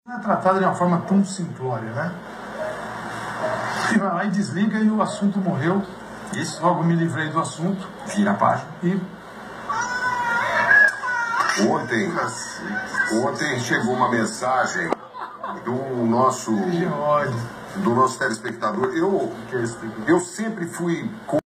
Não é tratada de uma forma tão simplória, né? E vai lá e desliga e o assunto morreu. Isso, logo me livrei do assunto. Vira a página. E Ontem chegou uma mensagem do nosso telespectador. Eu sempre fui